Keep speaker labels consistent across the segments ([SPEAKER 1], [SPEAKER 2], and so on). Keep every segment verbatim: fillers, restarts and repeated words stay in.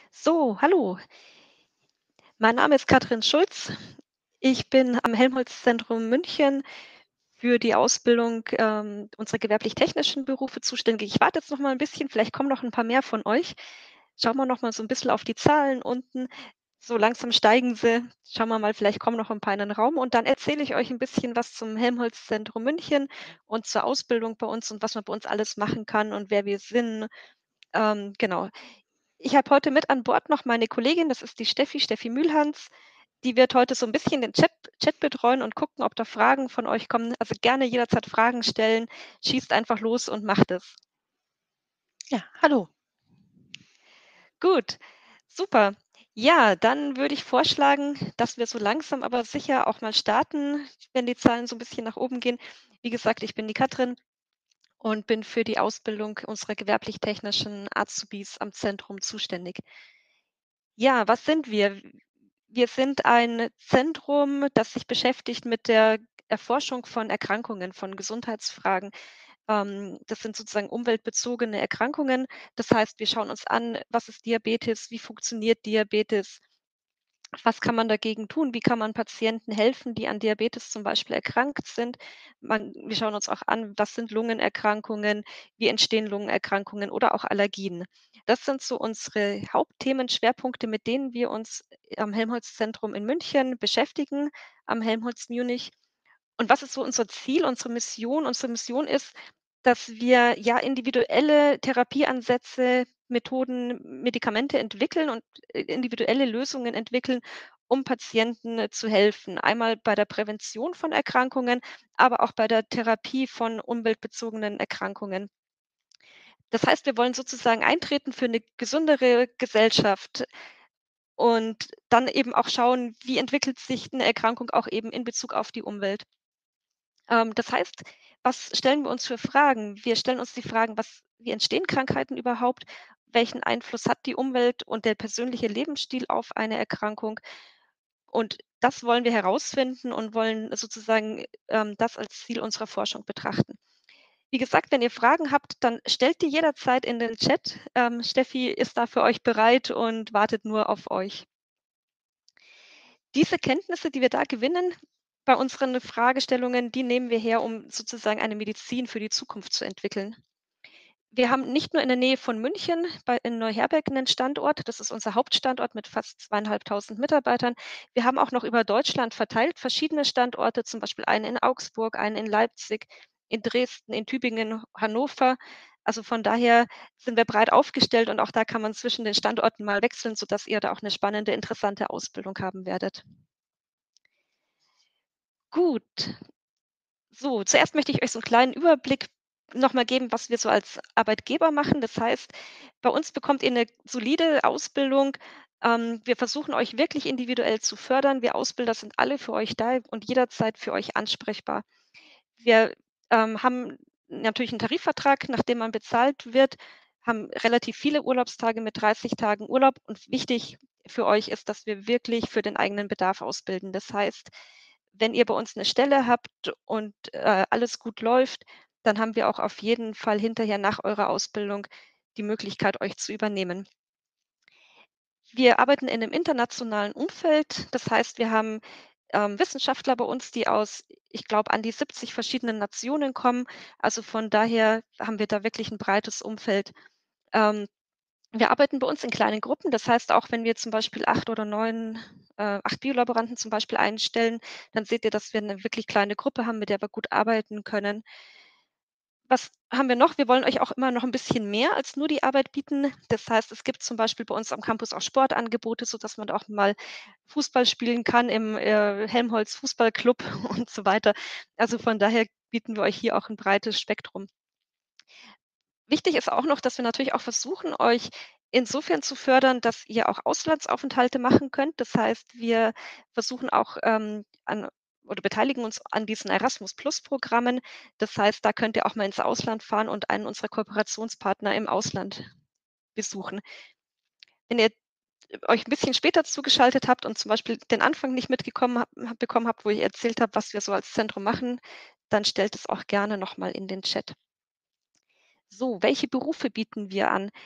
[SPEAKER 1] So, hallo. Mein Name ist Katrin Schulz. Ich bin am Helmholtz-Zentrum München für die Ausbildung, ähm, unserer gewerblich-technischen Berufe zuständig. Ich warte jetzt noch mal 'n bisschen, vielleicht kommen noch 'n paar mehr von euch. Schauen wir noch mal so 'n bisschen auf die Zahlen unten. So langsam steigen sie. Schauen wir mal, vielleicht kommen noch 'n paar in den Raum und dann erzähle ich euch 'n bisschen was zum Helmholtz-Zentrum München und zur Ausbildung bei uns und was man bei uns alles machen kann und wer wir sind. Ähm, genau. Ich habe heute mit an Bord noch meine Kollegin, das ist die Steffi, Steffi Mühlhans. Die wird heute so 'n bisschen den Chat Chat betreuen und gucken, ob da Fragen von euch kommen. Also, gerne jederzeit Fragen stellen. Schießt einfach los und macht es.
[SPEAKER 2] Ja, hallo.
[SPEAKER 1] Gut, super. Ja, dann würde ich vorschlagen, dass wir so langsam aber sicher auch mal starten, wenn die Zahlen so 'n bisschen nach oben gehen. Wie gesagt, ich bin die Katrin und bin für die Ausbildung unserer gewerblich-technischen Azubis am Zentrum zuständig. Ja, was sind wir? W wir sind ein Zentrum, das sich beschäftigt mit der Erforschung von Erkrankungen, von Gesundheitsfragen. Ähm, das sind sozusagen umweltbezogene Erkrankungen. Das heißt, wir schauen uns an, was ist Diabetes, wie funktioniert Diabetes, was kann man dagegen tun, wie kann man Patienten helfen, die an Diabetes zum Beispiel erkrankt sind. Man wir schauen uns auch an, was sind Lungenerkrankungen, wie entstehen Lungenerkrankungen oder auch Allergien. Das sind so unsere Hauptthemenschwerpunkte, mit denen wir uns am Helmholtz-Zentrum in München beschäftigen, am Helmholtz Munich. Und was ist so unser Ziel, unsere Mission? Unsere Mission ist, dass wir, ja, individuelle Therapieansätze, Methoden, Medikamente entwickeln und i individuelle Lösungen entwickeln, um Patienten, äh, zu helfen. Einmal bei der Prävention von Erkrankungen, aber auch bei der Therapie von umweltbezogenen Erkrankungen. Das heißt, wir wollen sozusagen eintreten für 'ne gesündere Gesellschaft und dann eben auch schauen, wie entwickelt sich 'ne Erkrankung auch eben in Bezug auf die Umwelt. Ähm, das heißt, was stellen wir uns für Fragen? Wir stellen uns die Fragen: „Was wie entstehen Krankheiten überhaupt? Welchen Einfluss hat die Umwelt und der persönliche Lebensstil auf eine Erkrankung?“ Und das wollen wir herausfinden und wollen sozusagen, ähm, das als Ziel unserer Forschung betrachten. Wie gesagt, wenn ihr Fragen habt, dann stellt die jederzeit in den Chat. Ähm, Steffi ist da für euch bereit und wartet nur auf euch. Diese Kenntnisse, die wir da gewinnen bei unseren Fragestellungen, die nehmen wir her, um sozusagen eine Medizin für die Zukunft zu entwickeln. Wir haben nicht nur in der Nähe von München bei in Neuherberg 'nen Standort, das ist unser Hauptstandort mit fast zweitausendfünfhundert Mitarbeitern. Wir haben auch noch über Deutschland verteilt verschiedene Standorte, zum Beispiel einen in Augsburg, einen in Leipzig, in Dresden, in Tübingen, Hannover. Also, von daher sind wir breit aufgestellt und auch da kann man zwischen den Standorten mal wechseln, sodass ihr da auch 'ne spannende, interessante Ausbildung haben werdet. Gut. So, zuerst möchte ich euch so 'n kleinen Überblick noch mal geben, was wir so als Arbeitgeber machen. Das heißt, bei uns bekommt ihr 'ne solide Ausbildung. Ähm, wir versuchen euch wirklich individuell zu fördern. Wir Ausbilder sind alle für euch da und jederzeit für euch ansprechbar. Wir, ähm, haben natürlich 'n Tarifvertrag, nach dem man bezahlt wird, haben relativ viele Urlaubstage mit dreißig Tagen Urlaub und wichtig für euch ist, dass wir wirklich für den eigenen Bedarf ausbilden. Das heißt, wenn ihr bei uns 'ne Stelle habt und, äh, alles gut läuft, dann haben wir auch auf jeden Fall hinterher nach eurer Ausbildung die Möglichkeit, euch zu übernehmen. Wir arbeiten in 'nem internationalen Umfeld. Das heißt, wir haben, ähm, Wissenschaftler bei uns, die aus, ich glaube, an die siebzig verschiedenen Nationen kommen. Also, von daher haben wir da wirklich 'n breites Umfeld. Ähm, wir arbeiten bei uns in kleinen Gruppen. Das heißt, auch wenn wir zum Beispiel acht oder neun äh, acht Biolaboranten zum Beispiel einstellen, dann seht ihr, dass wir 'ne wirklich kleine Gruppe haben, mit der wir gut arbeiten können. Was haben wir noch? Wir wollen euch auch immer noch 'n bisschen mehr als nur die Arbeit bieten. Das heißt, es gibt zum Beispiel bei uns am Campus auch Sportangebote, sodass man da auch mal Fußball spielen kann im, äh, Helmholtz-Fußballclub und so weiter. Also, von daher bieten wir euch hier auch 'n breites Spektrum. Wichtig ist auch noch, dass wir natürlich auch versuchen, euch insofern zu fördern, dass ihr auch Auslandsaufenthalte machen könnt. Das heißt, wir versuchen auch, ähm, an oder beteiligen uns an diesen Erasmus-Plus-Programmen. Das heißt, da könnt ihr auch mal ins Ausland fahren und einen unserer Kooperationspartner im Ausland besuchen. Wenn ihr euch 'n bisschen später zugeschaltet habt und zum Beispiel den Anfang nicht mitgekommen hab hab bekommen habt, wo ich erzählt habe, was wir so als Zentrum machen, dann stellt es auch gerne noch mal in den Chat. So, welche Berufe bieten wir an?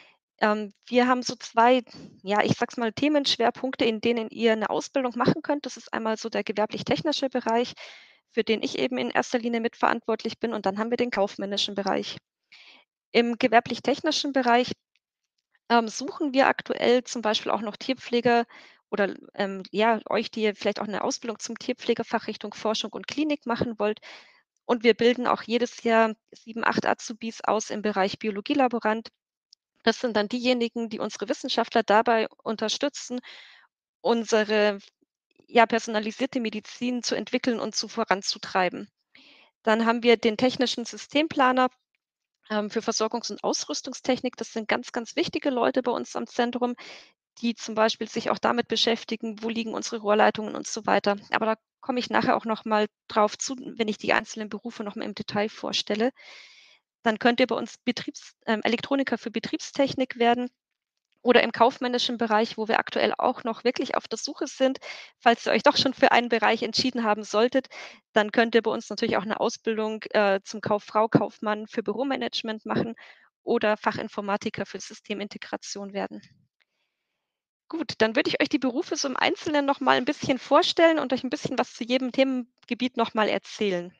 [SPEAKER 1] Ähm, wir haben so zwei, ja, ich sage es mal, Themenschwerpunkte, in denen ihr 'ne Ausbildung machen könnt. Das ist einmal so der gewerblich-technische Bereich, für den ich eben in erster Linie mitverantwortlich bin, und dann haben wir den kaufmännischen Bereich. Im gewerblich-technischen Bereich, ähm, suchen wir aktuell zum Beispiel auch noch Tierpfleger oder, ähm, ja, euch, die ihr vielleicht auch 'ne Ausbildung zum Tierpflegefachrichtung Forschung und Klinik machen wollt. Und wir bilden auch jedes Jahr sieben, acht Azubis aus im Bereich Biologielaborant. Das sind dann diejenigen, die unsere Wissenschaftler dabei unterstützen, unsere, ja, personalisierte Medizin zu entwickeln und zu voranzutreiben. Dann haben wir den technischen Systemplaner, ähm, für Versorgungs und Ausrüstungstechnik. Das sind ganz, ganz wichtige Leute bei uns am Zentrum, die zum Beispiel sich auch damit beschäftigen, wo liegen unsere Rohrleitungen und so weiter. Aber da komme ich nachher auch noch mal drauf zu, wenn ich die einzelnen Berufe noch mal im Detail vorstelle. Dann könnt ihr bei uns Betriebs ähm, Elektroniker für Betriebstechnik werden oder im kaufmännischen Bereich, wo wir aktuell auch noch wirklich auf der Suche sind. Falls ihr euch doch schon für einen Bereich entschieden haben solltet, dann könnt ihr bei uns natürlich auch 'ne Ausbildung, äh, zum Kauffrau, Kaufmann für Büromanagement machen oder Fachinformatiker für Systemintegration werden. Gut, dann würde ich euch die Berufe so im Einzelnen noch mal 'n bisschen vorstellen und euch 'n bisschen was zu jedem Themengebiet noch mal erzählen.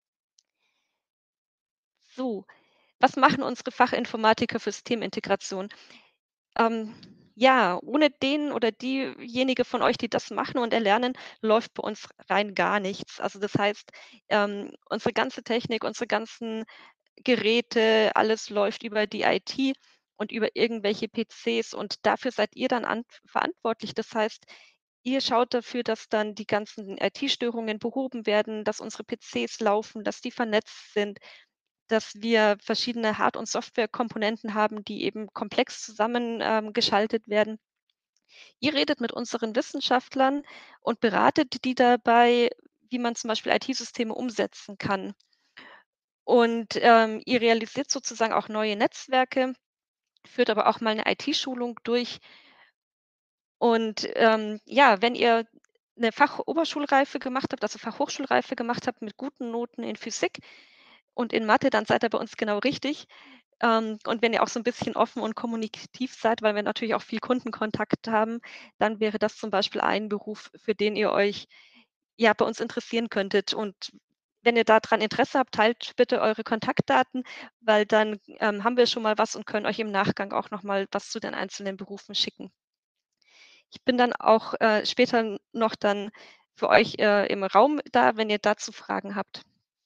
[SPEAKER 1] So, was machen unsere Fachinformatiker für Systemintegration? Ähm, ja, ohne den oder diejenige von euch, die das machen und erlernen, läuft bei uns rein gar nichts. Also, das heißt, ähm, unsere ganze Technik, unsere ganzen Geräte, alles läuft über die I T und über irgendwelche P Cs, und dafür seid ihr dann an verantwortlich. Das heißt, ihr schaut dafür, dass dann die ganzen I T-Störungen behoben werden, dass unsere P Cs laufen, dass die vernetzt sind, dass wir verschiedene Hard und Softwarekomponenten haben, die eben komplex zusammen, ähm, geschaltet werden. Ihr redet mit unseren Wissenschaftlern und beratet die dabei, wie man zum Beispiel I T-Systeme umsetzen kann. Und, ähm, ihr realisiert sozusagen auch neue Netzwerke, führt aber auch mal 'ne I T-Schulung durch. Und, ähm, ja, wenn ihr 'ne Fachoberschulreife gemacht habt, also Fachhochschulreife gemacht habt mit guten Noten in Physik und in Mathe, dann seid ihr bei uns genau richtig. Ähm, und wenn ihr auch so 'n bisschen offen und kommunikativ seid, weil wir natürlich auch viel Kundenkontakt haben, dann wäre das zum Beispiel ein Beruf, für den ihr euch, ja, bei uns interessieren könntet. Und wenn ihr da dran Interesse habt, teilt bitte eure Kontaktdaten, weil dann, ähm, haben wir schon mal was und können euch im Nachgang auch noch mal was zu den einzelnen Berufen schicken. Ich bin dann auch, äh, später n noch dann für euch, äh, im Raum da, wenn ihr dazu Fragen habt.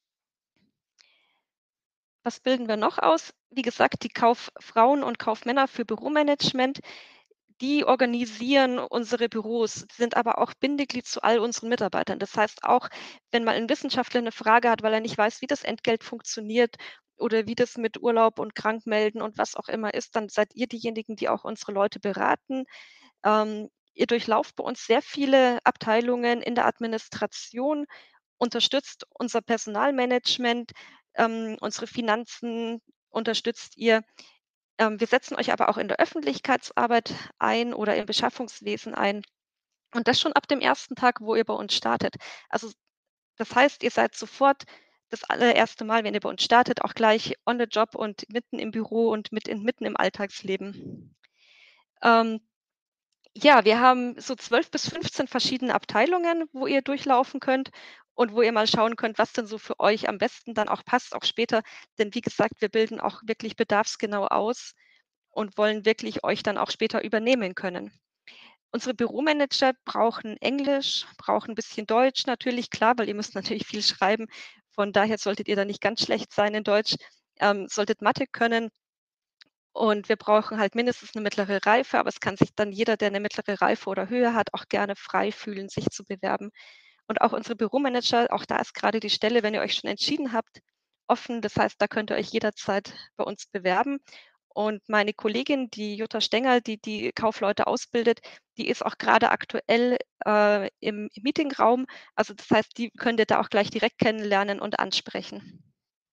[SPEAKER 1] Was bilden wir noch aus? Wie gesagt, die Kauffrauen und Kaufmänner für Büromanagement, die organisieren unsere Büros, sind aber auch Bindeglied zu all unseren Mitarbeitern. Das heißt auch, wenn mal 'n Wissenschaftler 'ne Frage hat, weil er nicht weiß, wie das Entgelt funktioniert oder wie das mit Urlaub und Krankmelden und was auch immer ist, dann seid ihr diejenigen, die auch unsere Leute beraten. Ähm, ihr durchlauft bei uns sehr viele Abteilungen in der Administration, unterstützt unser Personalmanagement, ähm, unsere Finanzen unterstützt ihr. Ähm, wir setzen euch aber auch in der Öffentlichkeitsarbeit ein oder im Beschaffungswesen ein und das schon ab dem ersten Tag, wo ihr bei uns startet. Also, das heißt, ihr seid sofort das allererste Mal, wenn ihr bei uns startet, auch gleich on the job und mitten im Büro und mit in mitten im Alltagsleben. Ähm, ja, wir haben so zwölf bis fünfzehn verschiedene Abteilungen, wo ihr durchlaufen könnt und wo ihr mal schauen könnt, was denn so für euch am besten dann auch passt, auch später. Denn wie gesagt, wir bilden auch wirklich bedarfsgenau aus und wollen wirklich euch dann auch später übernehmen können. Unsere Büromanager brauchen Englisch, brauchen 'n bisschen Deutsch natürlich, klar, weil ihr müsst natürlich viel schreiben. Von daher solltet ihr da nicht ganz schlecht sein in Deutsch, ähm, solltet Mathe können. Und wir brauchen halt mindestens 'ne mittlere Reife, aber es kann sich dann jeder, der 'ne mittlere Reife oder höher hat, auch gerne frei fühlen, sich zu bewerben. Und auch unsere Büromanager, auch da ist grade die Stelle, wenn ihr euch schon entschieden habt, offen. Das heißt, da könnt ihr euch jederzeit bei uns bewerben. Und meine Kollegin, die Jutta Stenger, die die Kaufleute ausbildet, die ist auch grade aktuell, äh, im Meetingraum. Also, das heißt, die könnt ihr da auch gleich direkt kennenlernen und ansprechen.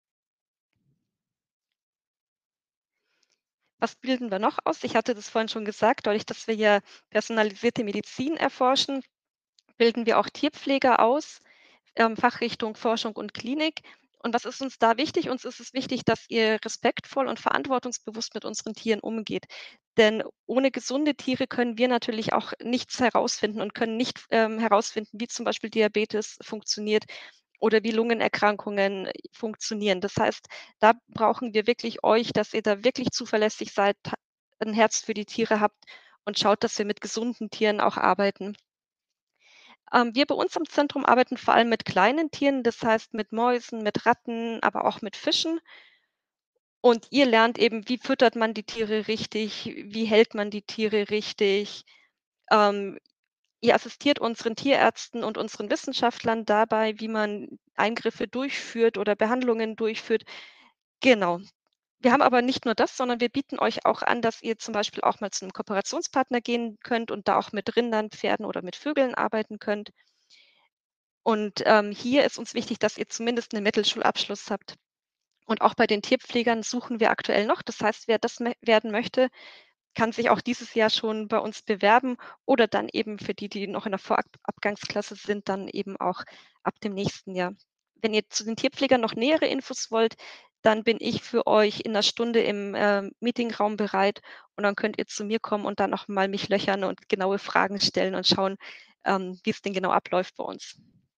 [SPEAKER 1] Was bilden wir noch aus? Ich hatte das vorhin schon gesagt, dadurch, dass wir hier personalisierte Medizin erforschen, bilden wir auch Tierpfleger aus, ähm, Fachrichtung Forschung und Klinik. Und was ist uns da wichtig? Uns ist es wichtig, dass ihr respektvoll und verantwortungsbewusst mit unseren Tieren umgeht. Denn ohne gesunde Tiere können wir natürlich auch nichts herausfinden und können nicht, ähm, herausfinden, wie zum Beispiel Diabetes funktioniert oder wie Lungenerkrankungen äh, funktionieren. Das heißt, da brauchen wir wirklich euch, dass ihr da wirklich zuverlässig seid, ha 'n Herz für die Tiere habt und schaut, dass wir mit gesunden Tieren auch arbeiten. Ähm, wir bei uns im Zentrum arbeiten vor allem mit kleinen Tieren, das heißt mit Mäusen, mit Ratten, aber auch mit Fischen. Und ihr lernt eben, wie füttert man die Tiere richtig, wie hält man die Tiere richtig. Ähm, ihr assistiert unseren Tierärzten und unseren Wissenschaftlern dabei, wie man Eingriffe durchführt oder Behandlungen durchführt. Genau. Wir haben aber nicht nur das, sondern wir bieten euch auch an, dass ihr zum Beispiel auch mal zu 'nem Kooperationspartner gehen könnt und da auch mit Rindern, Pferden oder mit Vögeln arbeiten könnt. Und, ähm, hier ist uns wichtig, dass ihr zumindest 'nen Mittelschulabschluss habt. Und auch bei den Tierpflegern suchen wir aktuell noch. Das heißt, wer das me werden möchte, kann sich auch dieses Jahr schon bei uns bewerben oder dann eben für die, die noch in der Vorab Abgangsklasse sind, dann eben auch ab dem nächsten Jahr. Wenn ihr zu den Tierpflegern noch nähere Infos wollt, dann bin ich für euch in 'ner Stunde im, ähm, Meetingraum bereit und dann könnt ihr zu mir kommen und dann noch mal mich löchern und genaue Fragen stellen und schauen, ähm, wie's denn genau abläuft bei uns.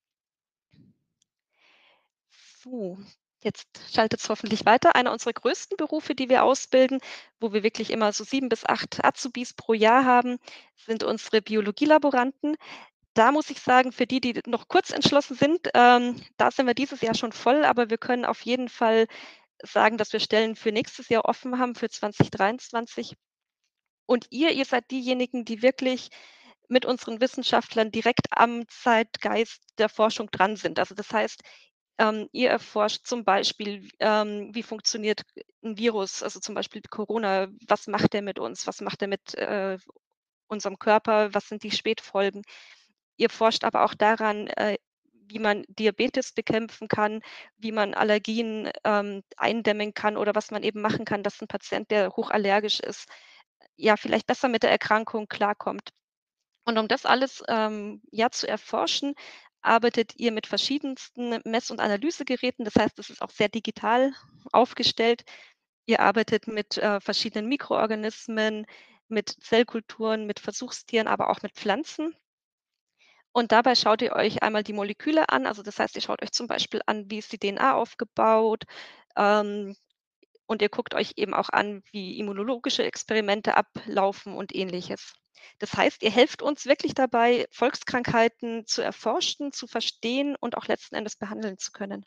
[SPEAKER 1] So, jetzt schaltet's hoffentlich weiter. Einer unserer größten Berufe, die wir ausbilden, wo wir wirklich immer so sieben bis acht Azubis pro Jahr haben, sind unsere Biologielaboranten. Da muss ich sagen, für die, die noch kurz entschlossen sind, ähm, da sind wir dieses Jahr schon voll, aber wir können auf jeden Fall sagen, dass wir Stellen für nächstes Jahr offen haben, für zwanzig dreiundzwanzig. Und ihr, ihr seid diejenigen, die wirklich mit unseren Wissenschaftlern direkt am Zeitgeist der Forschung dran sind. Also, das heißt, ähm, ihr erforscht zum Beispiel, ähm, wie funktioniert 'n Virus, also, zum Beispiel Corona. Was macht der mit uns? Was macht der mit, äh, unserem Körper? Was sind die Spätfolgen? Ihr forscht aber auch daran, äh, wie man Diabetes bekämpfen kann, wie man Allergien, ähm, eindämmen kann oder was man eben machen kann, dass 'n Patient, der hochallergisch ist, ja, vielleicht besser mit der Erkrankung klarkommt. Und um das alles, ähm, ja, zu erforschen, arbeitet ihr mit verschiedensten Mess und Analysegeräten. Das heißt, das ist auch sehr digital aufgestellt. Ihr arbeitet mit, äh, verschiedenen Mikroorganismen, mit Zellkulturen, mit Versuchstieren, aber auch mit Pflanzen. Und dabei schaut ihr euch einmal die Moleküle an. Also, das heißt, ihr schaut euch zum Beispiel an, wie ist die D N A aufgebaut, ähm, und ihr guckt euch eben auch an, wie immunologische Experimente ablaufen und Ähnliches. Das heißt, ihr helft uns wirklich dabei, Volkskrankheiten zu erforschen, zu verstehen und auch letzten Endes behandeln zu können.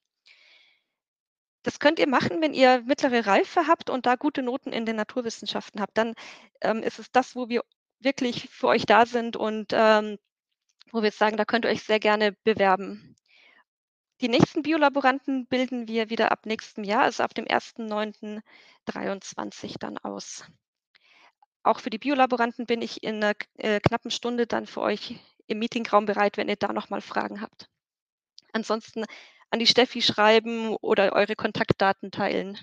[SPEAKER 1] Das könnt ihr machen, wenn ihr mittlere Reife habt und da gute Noten in den Naturwissenschaften habt. Dann, ähm, ist es das, wo wir wirklich für euch da sind und, ähm, wo wir jetzt sagen, da könnt ihr euch sehr gerne bewerben. Die nächsten Biolaboranten bilden wir wieder ab nächstem Jahr, also ab dem ersten neunten dreiundzwanzig dann aus. Auch für die Biolaboranten bin ich in 'ner k äh, knappen Stunde dann für euch im Meetingraum bereit, wenn ihr da noch mal Fragen habt. Ansonsten an die Steffi schreiben oder eure Kontaktdaten teilen.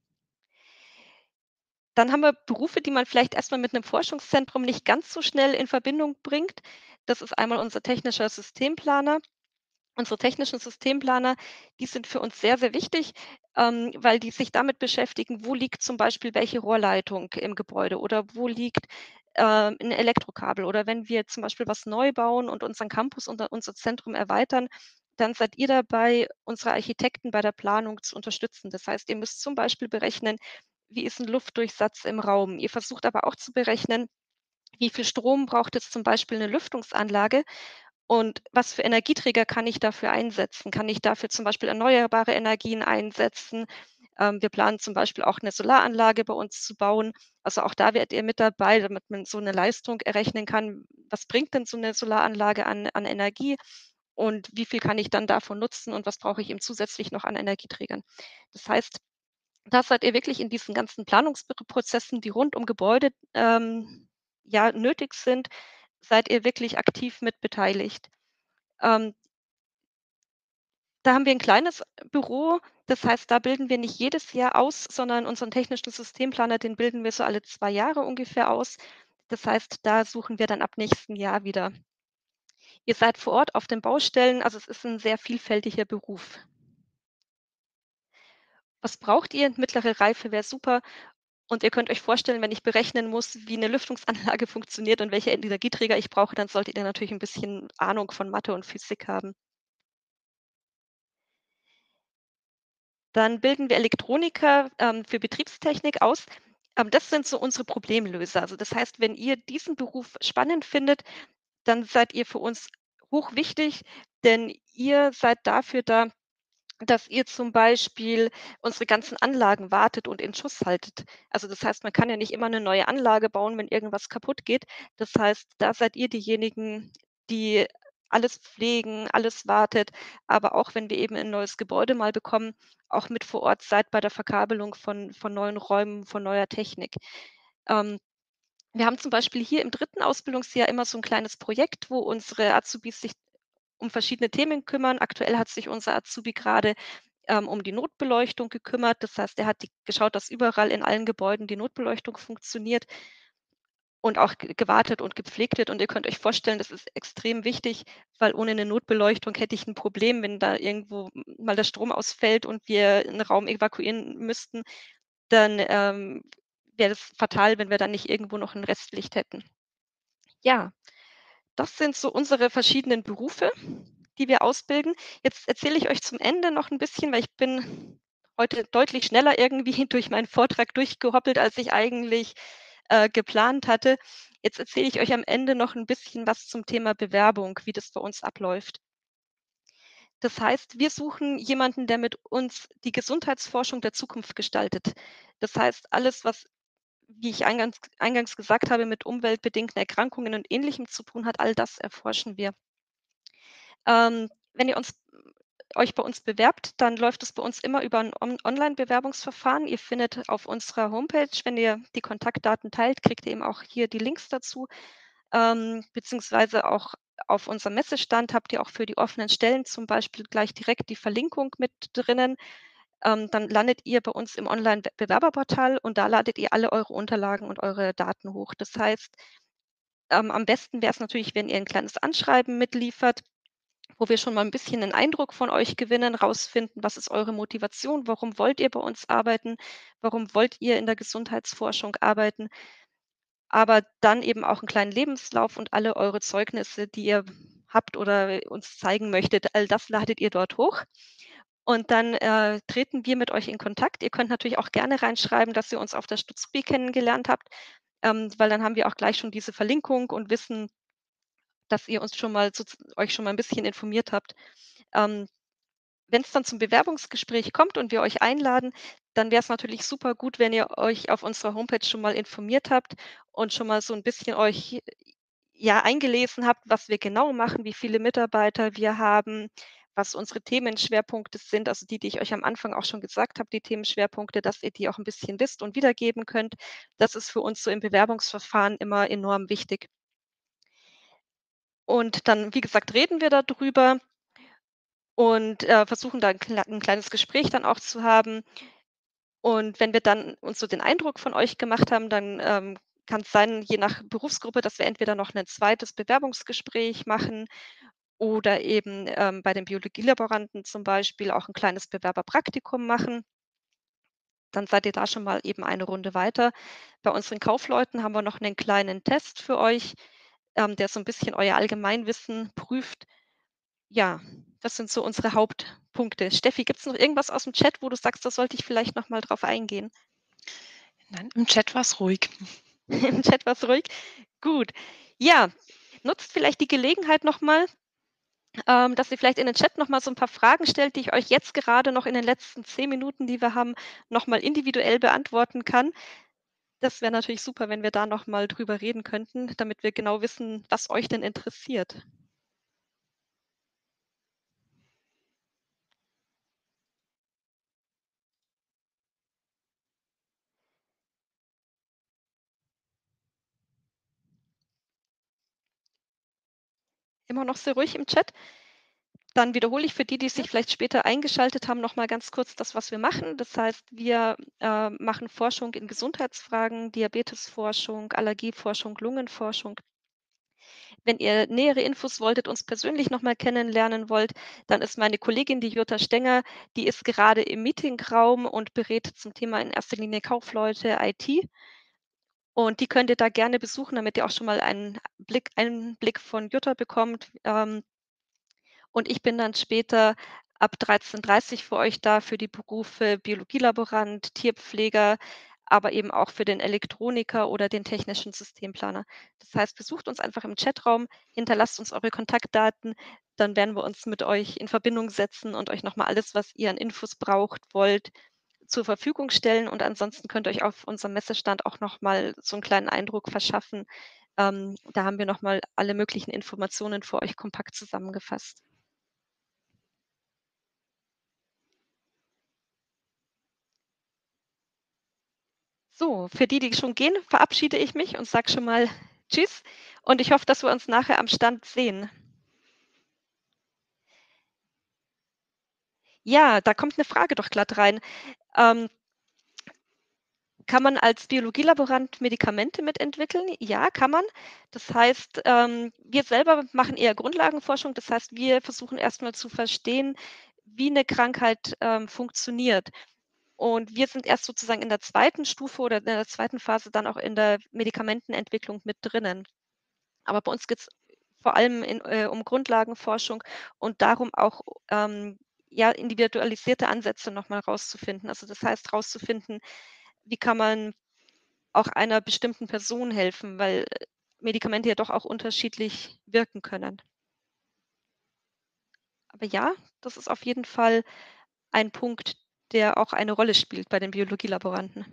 [SPEAKER 1] Dann haben wir Berufe, die man vielleicht erst mal mit 'nem Forschungszentrum nicht ganz so schnell in Verbindung bringt. Das ist einmal unser technischer Systemplaner. Unsere technischen Systemplaner, die sind für uns sehr, sehr wichtig, ähm, weil die sich damit beschäftigen, wo liegt zum Beispiel welche Rohrleitung im Gebäude oder wo liegt, ähm, 'n Elektrokabel. Oder wenn wir zum Beispiel was neu bauen und unseren Campus und unser Zentrum erweitern, dann seid ihr dabei, unsere Architekten bei der Planung zu unterstützen. Das heißt, ihr müsst zum Beispiel berechnen, wie ist 'n Luftdurchsatz im Raum? Ihr versucht aber auch zu berechnen, wie viel Strom braucht jetzt zum Beispiel 'ne Lüftungsanlage und was für Energieträger kann ich dafür einsetzen? Kann ich dafür zum Beispiel erneuerbare Energien einsetzen? Ähm, wir planen zum Beispiel auch 'ne Solaranlage bei uns zu bauen. Also, auch da wärt ihr mit dabei, damit man so 'ne Leistung errechnen kann. Was bringt denn so 'ne Solaranlage an an Energie und wie viel kann ich dann davon nutzen und was brauche ich eben zusätzlich noch an Energieträgern? Das heißt, da seid ihr wirklich in diesen ganzen Planungsbr Prozessen, die rund um Gebäude, ähm, ja, nötig sind, seid ihr wirklich aktiv mit beteiligt. Ähm Da haben wir 'n kleines Büro. Das heißt, da bilden wir nicht jedes Jahr aus, sondern unseren technischen Systemplaner, den bilden wir so alle zwei Jahre ungefähr aus. Das heißt, da suchen wir dann ab nächsten Jahr wieder. Ihr seid vor Ort auf den Baustellen, also es ist 'n sehr vielfältiger Beruf. Was braucht ihr? Mittlere Reife wäre super. Und ihr könnt euch vorstellen, wenn ich berechnen muss, wie 'ne Lüftungsanlage funktioniert und welche Energieträger ich brauche, dann solltet ihr natürlich 'n bisschen Ahnung von Mathe und Physik haben. Dann bilden wir Elektroniker, ähm, für Betriebstechnik aus. Ähm, das sind so unsere Problemlöser. Also, das heißt, wenn ihr diesen Beruf spannend findet, dann seid ihr für uns hochwichtig, denn ihr seid dafür da, dass ihr zum Beispiel unsere ganzen Anlagen wartet und in Schuss haltet. Also, das heißt, man kann ja nicht immer 'ne neue Anlage bauen, wenn irgendwas kaputt geht. Das heißt, da seid ihr diejenigen, die alles pflegen, alles wartet, aber auch wenn wir eben 'n neues Gebäude mal bekommen, auch mit vor Ort seid bei der Verkabelung von von neuen Räumen, von neuer Technik. Ähm, wir haben zum Beispiel hier im dritten Ausbildungsjahr immer so 'n kleines Projekt, wo unsere Azubis sich um verschiedene Themen kümmern. Aktuell hat sich unser Azubi grade, ähm, um die Notbeleuchtung gekümmert. Das heißt, er hat die geschaut, dass überall in allen Gebäuden die Notbeleuchtung funktioniert und auch ge gewartet und gepflegt wird. Und ihr könnt euch vorstellen, das ist extrem wichtig, weil ohne 'ne Notbeleuchtung hätte ich 'n Problem, wenn da irgendwo m mal der Strom ausfällt und wir 'n Raum evakuieren müssten, dann, ähm, wäre das fatal, wenn wir dann nicht irgendwo noch 'n Restlicht hätten. Ja, das sind so unsere verschiedenen Berufe, die wir ausbilden. Jetzt erzähle ich euch zum Ende noch 'n bisschen, weil ich bin heute deutlich schneller irgendwie durch meinen Vortrag durchgehoppelt, als ich eigentlich, äh, geplant hatte. Jetzt erzähle ich euch am Ende noch 'n bisschen was zum Thema Bewerbung, wie das bei uns abläuft. Das heißt, wir suchen jemanden, der mit uns die Gesundheitsforschung der Zukunft gestaltet. Das heißt, alles, was, wie ich eingangs eingangs gesagt habe, mit umweltbedingten Erkrankungen und Ähnlichem zu tun hat, all das erforschen wir. Ähm, wenn ihr uns euch bei uns bewerbt, dann läuft es bei uns immer über 'n On Onlinebewerbungsverfahren. Ihr findet auf unserer Homepage, wenn ihr die Kontaktdaten teilt, kriegt ihr eben auch hier die Links dazu, ähm, beziehungsweise auch auf unserem Messestand habt ihr auch für die offenen Stellen zum Beispiel gleich direkt die Verlinkung mit drinnen. Ähm, dann landet ihr bei uns im Online-Be Bewerberportal und da ladet ihr alle eure Unterlagen und eure Daten hoch. Das heißt, ähm, am besten wäre es natürlich, wenn ihr 'n kleines Anschreiben mitliefert, wo wir schon mal 'n bisschen 'nen Eindruck von euch gewinnen, rausfinden, was ist eure Motivation? Warum wollt ihr bei uns arbeiten? Warum wollt ihr in der Gesundheitsforschung arbeiten? Aber dann eben auch 'n kleinen Lebenslauf und alle eure Zeugnisse, die ihr habt oder uns zeigen möchtet, all das ladet ihr dort hoch. Und dann, äh, treten wir mit euch in Kontakt. Ihr könnt natürlich auch gerne reinschreiben, dass ihr uns auf der Stutzbee kennengelernt habt, ähm, weil dann haben wir auch gleich schon diese Verlinkung und wissen, dass ihr uns schon mal sozu euch schon mal 'n bisschen informiert habt. Ähm, wenn's dann zum Bewerbungsgespräch kommt und wir euch einladen, dann wäre es natürlich super gut, wenn ihr euch auf unserer Homepage schon mal informiert habt und schon mal so 'n bisschen euch, ja, eingelesen habt, was wir genau machen, wie viele Mitarbeiter wir haben, was unsere Themenschwerpunkte sind, also die, die ich euch am Anfang auch schon gesagt habe, die Themenschwerpunkte, dass ihr die auch 'n bisschen wisst und wiedergeben könnt. Das ist für uns so im Bewerbungsverfahren immer enorm wichtig. Und dann, wie gesagt, reden wir da drüber und, äh, versuchen da 'n kle 'n kleines Gespräch dann auch zu haben. Und wenn wir dann uns so den Eindruck von euch gemacht haben, dann, ähm, kann's sein, je nach Berufsgruppe, dass wir entweder noch 'nen zweites Bewerbungsgespräch machen oder eben, ähm, bei den Biologielaboranten zum Beispiel auch 'n kleines Bewerberpraktikum machen. Dann seid ihr da schon mal eben eine Runde weiter. Bei unseren Kaufleuten haben wir noch 'nen kleinen Test für euch, ähm, der so 'n bisschen euer Allgemeinwissen prüft. Ja, das sind so unsere Hauptpunkte. Steffi, gibt's noch irgendwas aus'm Chat, wo du sagst, da sollte ich vielleicht noch mal drauf eingehen?
[SPEAKER 2] Nein, im Chat war's ruhig.
[SPEAKER 1] Im Chat war's ruhig? Gut. Ja, nutzt vielleicht die Gelegenheit noch mal, ähm, dass ihr vielleicht in den Chat noch mal so 'n paar Fragen stellt, die ich euch jetzt gerade noch in den letzten zehn Minuten, die wir haben, noch mal individuell beantworten kann. Das wäre natürlich super, wenn wir da noch mal drüber reden könnten, damit wir genau wissen, was euch denn interessiert. Immer noch sehr ruhig im Chat? Dann wiederhole ich für die, die
[SPEAKER 2] Ja.
[SPEAKER 1] sich vielleicht später eingeschaltet haben, noch mal ganz kurz das, was wir machen. Das heißt, wir, äh, machen Forschung in Gesundheitsfragen, Diabetesforschung, Allergieforschung, Lungenforschung. Wenn ihr nähere Infos wolltet, uns persönlich noch mal kennenlernen wollt, dann ist meine Kollegin, die Jutta Stenger, die ist gerade im Meetingraum und berät zum Thema in erster Linie Kaufleute, I T. Und die könnt ihr da gerne besuchen, damit ihr auch schon mal einen Blick Einblick von Jutta bekommt. Ähm, und ich bin dann später ab dreizehn Uhr dreißig für euch da für die Berufe Biologielaborant, Tierpfleger, aber eben auch für den Elektroniker oder den technischen Systemplaner. Das heißt, besucht uns einfach im Chatraum, hinterlasst uns eure Kontaktdaten, dann werden wir uns mit euch in Verbindung setzen und euch noch mal alles, was ihr an Infos braucht, wollt, zur Verfügung stellen. Und ansonsten könnt ihr euch auf unserem Messestand auch noch mal so 'n kleinen Eindruck verschaffen. Ähm, da haben wir noch mal alle möglichen Informationen für euch kompakt zusammengefasst. So, für die, die schon gehen, verabschiede ich mich und sage schon mal tschüss und ich hoffe, dass wir uns nachher am Stand sehen. Ja, da kommt 'ne Frage doch glatt rein. Ähm kann man als Biologielaborant Medikamente mitentwickeln? Ja, kann man. Das heißt, ähm, wir selber machen eher Grundlagenforschung. Das heißt, wir versuchen erst mal zu verstehen, wie 'ne Krankheit, ähm, funktioniert. Und wir sind erst sozusagen in der zweiten Stufe oder in der zweiten Phase dann auch in der Medikamentenentwicklung mit drinnen. Aber bei uns geht's vor allem in äh, um Grundlagenforschung und darum auch, ähm, ja, individualisierte Ansätze noch mal rauszufinden. Also, das heißt, rauszufinden, wie kann man auch einer bestimmten Person helfen, weil, äh, Medikamente ja doch auch unterschiedlich wirken können. Aber ja, das ist auf jeden Fall ein Punkt, der auch eine Rolle spielt bei den Biologielaboranten.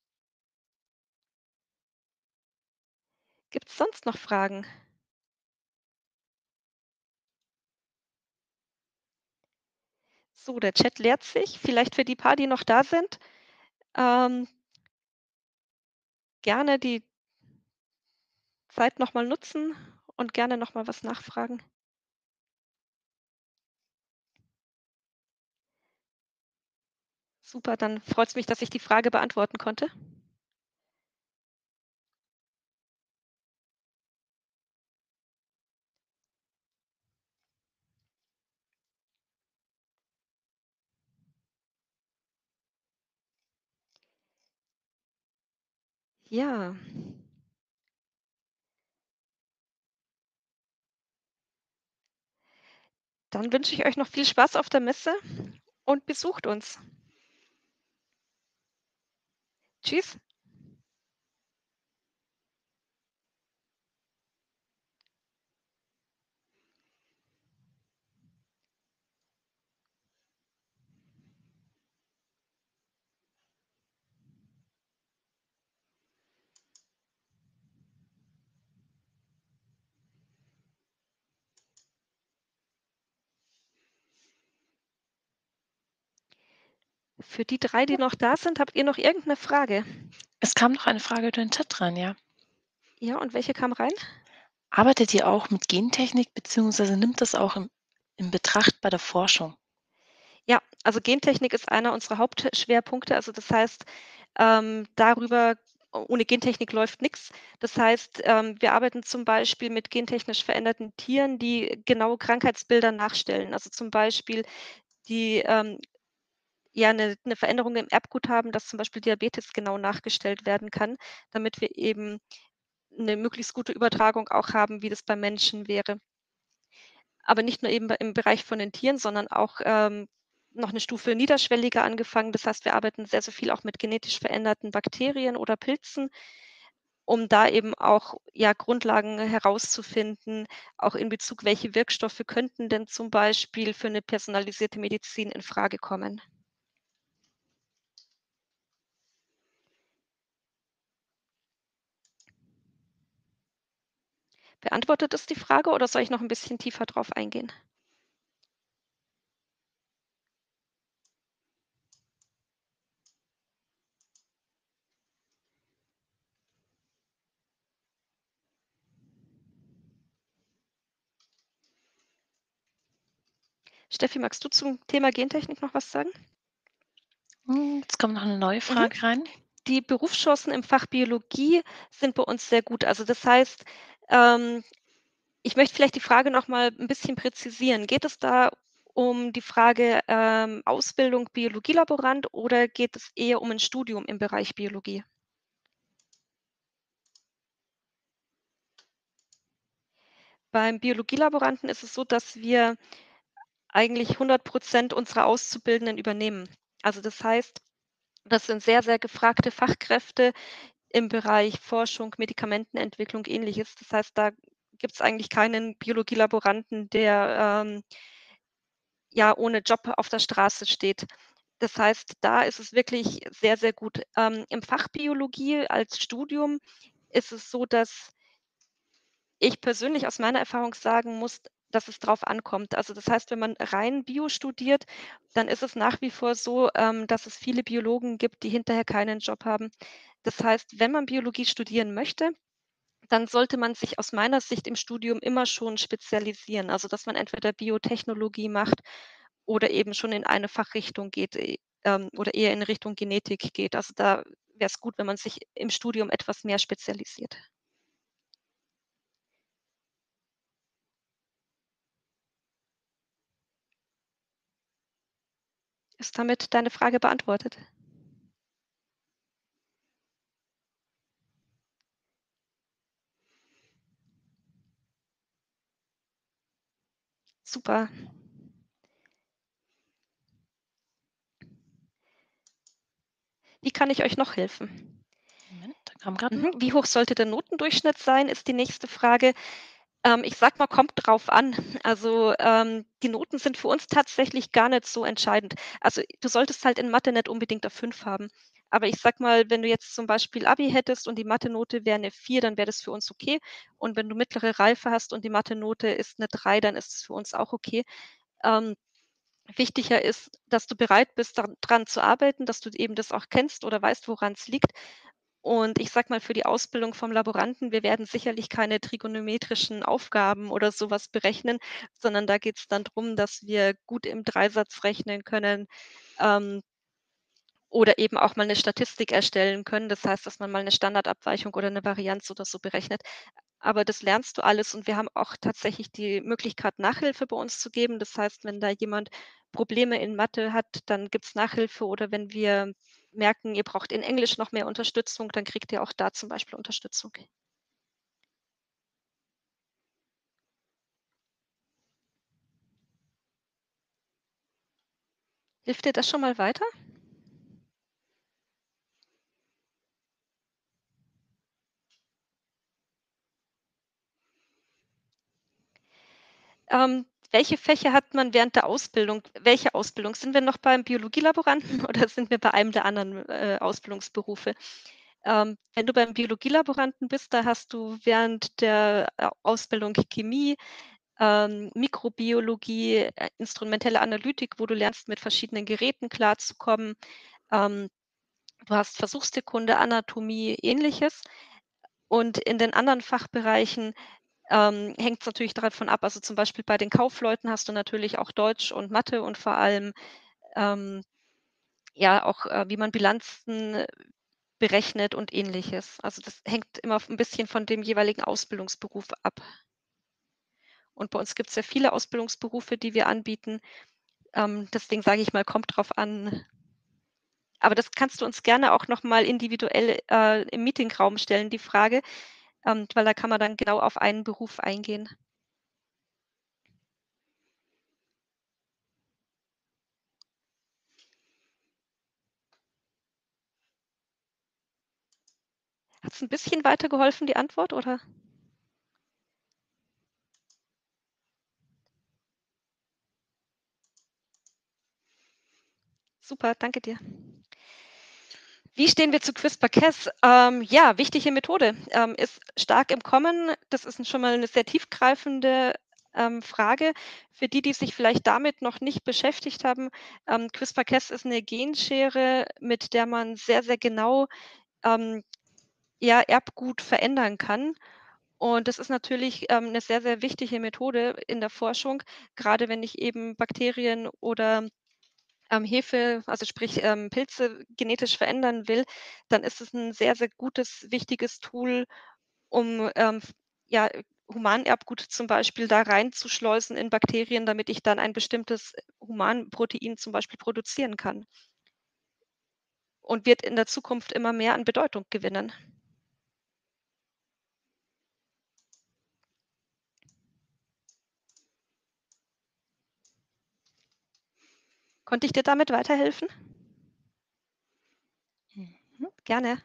[SPEAKER 1] Gibt's sonst noch Fragen? So, der Chat leert sich. Vielleicht für die paar, die noch da sind, ähm gerne die Zeit noch mal nutzen und gerne noch mal was nachfragen. Super, dann freut's mich, dass ich die Frage beantworten konnte. Ja. Dann wünsche ich euch noch viel Spaß auf der Messe und besucht uns. Tschüss. Für die drei, die noch da sind, habt ihr noch irgend 'ne Frage?
[SPEAKER 2] Es kam noch eine Frage über den Chat rein, ja.
[SPEAKER 1] Ja, und welche kam rein?
[SPEAKER 2] Arbeitet ihr auch mit Gentechnik beziehungsweise nimmt das auch in in Betracht bei der Forschung?
[SPEAKER 1] Ja, also Gentechnik ist einer unserer Hauptschwerpunkte. Also, das heißt, ähm, darüber ohne Gentechnik läuft nix. Das heißt, ähm, wir arbeiten zum Beispiel mit gentechnisch veränderten Tieren, die genaue Krankheitsbilder nachstellen. Also, zum Beispiel, die, ähm, ja 'ne 'ne Veränderung im Erbgut haben, dass zum Beispiel Diabetes genau nachgestellt werden kann, damit wir eben 'ne möglichst gute Übertragung auch haben, wie das beim Menschen wäre. Aber nicht nur eben bei im Bereich von den Tieren, sondern auch, ähm, noch 'ne Stufe niederschwelliger angefangen. Das heißt, wir arbeiten sehr, sehr viel auch mit genetisch veränderten Bakterien oder Pilzen, um da eben auch, ja, Grundlagen herauszufinden, auch in Bezug, welche Wirkstoffe könnten denn zum Beispiel für 'ne personalisierte Medizin infrage kommen. Beantwortet das die Frage oder soll ich noch 'n bisschen tiefer drauf eingehen? Steffi, magst du zum Thema Gentechnik noch was sagen?
[SPEAKER 2] Hm, jetzt kommt noch 'ne neue
[SPEAKER 1] Mhm.
[SPEAKER 2] Frage rein.
[SPEAKER 1] Die Berufschancen im Fach Biologie sind bei uns sehr gut. Also, das heißt, ähm Ich möchte vielleicht die Frage noch mal 'n bisschen präzisieren. Geht es da um die Frage, ähm, Ausbildung Biologielaborant oder geht es eher um 'n Studium im Bereich Biologie? Beim Biologielaboranten ist es so, dass wir eigentlich hundert Prozent unserer Auszubildenden übernehmen. Also, das heißt, das sind sehr, sehr gefragte Fachkräfte im Bereich Forschung, Medikamentenentwicklung, Ähnliches. Das heißt, da gibt's eigentlich keinen Biologielaboranten, der, ähm ja, ohne Job auf der Straße steht. Das heißt, da ist es wirklich sehr, sehr gut. Ähm, im Fach Biologie als Studium ist es so, dass ich persönlich aus meiner Erfahrung sagen muss, dass es drauf ankommt. Also, das heißt, wenn man rein Bio studiert, dann ist es nach wie vor so, ähm, dass es viele Biologen gibt, die hinterher keinen Job haben. Das heißt, wenn man Biologie studieren möchte, dann sollte man sich aus meiner Sicht im Studium immer schon spezialisieren. Also, dass man entweder Biotechnologie macht oder eben schon in eine Fachrichtung geht, äh, ähm, oder eher in Richtung Genetik geht. Also, da wäre es gut, wenn man sich im Studium etwas mehr spezialisiert. Ist damit deine Frage beantwortet? Super. Wie kann ich euch noch helfen?
[SPEAKER 2] Moment, da kam grad 'n
[SPEAKER 1] Mhm. Wie hoch sollte der Notendurchschnitt sein, ist die nächste Frage. Ähm, ich sage mal, kommt drauf an. Also, ähm, die Noten sind für uns tatsächlich gar nicht so entscheidend. Also, du solltest halt in Mathe nicht unbedingt 'ne fünf haben. Aber ich sage mal, wenn du jetzt zum Beispiel Abi hättest und die Mathenote wäre 'ne vier, dann wäre das für uns okay. Und wenn du mittlere Reife hast und die Mathenote ist 'ne drei, dann ist es für uns auch okay. Ähm, wichtiger ist, dass du bereit bist, da dran zu arbeiten, dass du eben das auch kennst oder weißt, woran's liegt. Und ich sage mal, für die Ausbildung vom Laboranten, wir werden sicherlich keine trigonometrischen Aufgaben oder so was berechnen, sondern da geht's dann drum, dass wir gut im Dreisatz rechnen können, ähm oder eben auch mal 'ne Statistik erstellen können. Das heißt, dass man mal 'ne Standardabweichung oder 'ne Varianz oder so berechnet. Aber das lernst du alles und wir haben auch tatsächlich die Möglichkeit, Nachhilfe bei uns zu geben. Das heißt, wenn da jemand Probleme in Mathe hat, dann gibt's Nachhilfe oder wenn wir merken, ihr braucht in Englisch noch mehr Unterstützung, dann kriegt ihr auch da zum Beispiel Unterstützung. Hilft dir das schon mal weiter? Ähm, welche Fächer hat man während der Ausbildung? Welche Ausbildung? Sind wir noch beim Biologielaboranten oder sind wir bei einem der anderen, äh, Ausbildungsberufe? Ähm, wenn du beim Biologielaboranten bist, da hast du während der, äh, Ausbildung Chemie, ähm, Mikrobiologie, äh, instrumentelle Analytik, wo du lernst, mit verschiedenen Geräten klarzukommen. Ähm, du hast Versuchstierkunde, Anatomie, Ähnliches. Und in den anderen Fachbereichen, ähm, hängt's natürlich davon ab also, zum Beispiel bei den Kaufleuten hast du natürlich auch Deutsch und Mathe und vor allem, ähm, ja auch, äh, wie man Bilanzen berechnet und Ähnliches. Also, das hängt immer v 'n bisschen von dem jeweiligen Ausbildungsberuf ab. Und bei uns gibt's ja viele Ausbildungsberufe, die wir anbieten. Ähm, deswegen sage ich mal, kommt drauf an. Aber das kannst du uns gerne auch noch mal individuell, äh, im Meetingraum stellen, die Frage, ähm, weil da kann man dann genau auf einen Beruf eingehen. Hat's 'n bisschen weitergeholfen, die Antwort, oder? Super, danke dir. Wie stehen wir zu CRISPR-Cas? Ähm, ja, wichtige Methode, ähm, ist stark im Kommen. Das ist 'n schon mal 'ne sehr tiefgreifende, ähm, Frage. Für die, die sich vielleicht damit noch nicht beschäftigt haben, ähm, CRISPR-Cas ist 'ne Genschere, mit der man sehr, sehr genau, ähm, ja, Erbgut verändern kann. Und das ist natürlich, ähm, 'ne sehr, sehr wichtige Methode in der Forschung, grade wenn ich eben Bakterien oder, ähm, Hefe, also sprich, ähm, Pilze genetisch verändern will, dann ist es 'n sehr, sehr gutes, wichtiges Tool, um, ähm, f ja Humanerbgut zum Beispiel da reinzuschleusen in Bakterien, damit ich dann ein bestimmtes Humanprotein zum Beispiel produzieren kann. Und wird in der Zukunft immer mehr an Bedeutung gewinnen. Konnte ich dir damit weiterhelfen?
[SPEAKER 2] Mhm.
[SPEAKER 1] Gerne.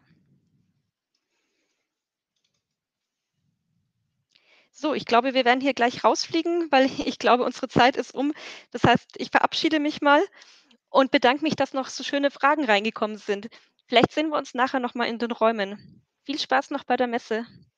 [SPEAKER 1] So, ich glaube, wir werden hier gleich rausfliegen, weil ich glaube, unsere Zeit ist um. Das heißt, ich verabschiede mich mal und bedanke mich, dass noch so schöne Fragen reingekommen sind. Vielleicht sehen wir uns nachher noch mal in den Räumen. Viel Spaß noch bei der Messe.